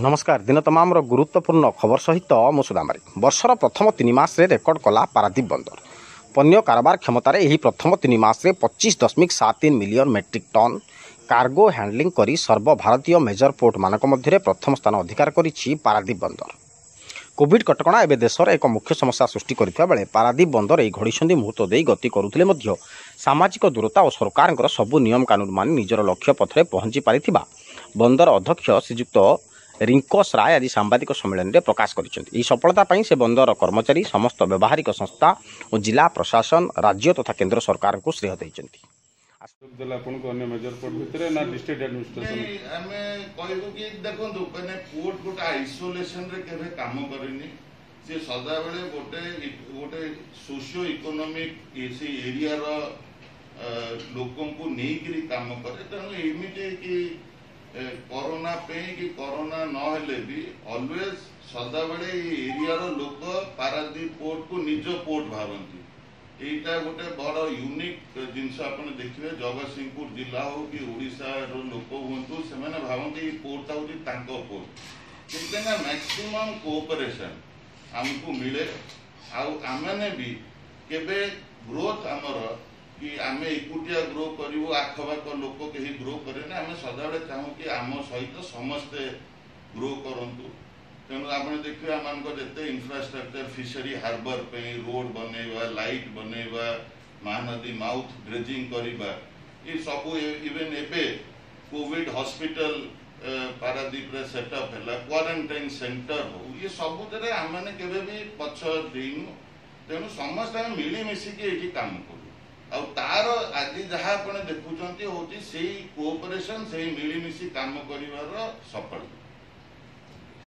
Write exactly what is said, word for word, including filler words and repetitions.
नमस्कार दिन तमाम गुरुत्वपूर्ण खबर सहित मु सुदामारी वर्षर प्रथम तीन मासे रेकर्ड कला पारादीप बंदर पण्य कारबार क्षमतार यह प्रथम तीन मासे पच्चीस दशमिक सात तीन million metric ton cargo handling करी सर्वभारतीय मेजर पोर्ट मानक मध्य प्रथम स्थान अधिकार करिछि पारादीप बंदर। कोविड कटकणा एवं देशर एक मुख्य समस्या सृष्टि करथिबा बेले पारादीप बंदर यह घड़ीसंधि मुहूर्त दे गति करुथिले मध्य सामाजिक दूरता और सरकार सबु नियम कानून मान निजर लक्ष्य पथरे पहुंची पारिथिबा बंदर अध्यक्ष श्रीजुक्त रिंकोस राय आज सांबादिक सम्मेलन में प्रकाश कर सफलता से बंदर कर्मचारी समस्त व्यावहारिक संस्था और जिला प्रशासन राज्य तथा केंद्र सरकार को श्रेय देते। सदा बेले गोटे गोटे सोशियो इकोनॉमिक एरिया लोकों को नहीं काम करे तेणु एमती कि कोरोना पे कि कोरोना नहेले भी ऑलवेज सदा बेले एरिया लोक पारादीप पोर्ट को निज पोर्ट भावती यहीटा गोटे बड़ यूनिक जिनस आप देखिए जगतसिंहपुर जिला हो कि ओडिशा लोक हूँ से भावती पोर्ट हूँ पोर्ट कि मैक्सिमम कोऑपरेशन आमको मिले आने भी केबे ग्रोथ आमर कि आम एकुटिया ग्रो करूँ आखपाख लोक कहीं ग्रो करें आम सदा चाहूँ कि आम सहित समस्ते ग्रो करूँ तेणु आप देखिए आम जिते इंफ्रास्ट्रक्चर फिशरी हार्बर पे रोड बनवा लाइट बनवा महानदी माउथ ड्रेजिंग करवा ये सब इवेन एबे कोविड हॉस्पिटल पारादीप रे सेटअप है क्वारंटाइन सेंटर हो ये सबुत आम मैंने भी पछ देनु तेणु समस्त मिलमिशिकी ये काम करूँ आर आज जहाँ आप देखुं हूँ से कोऑपरेशन से मिलमिशी काम कर सफलता।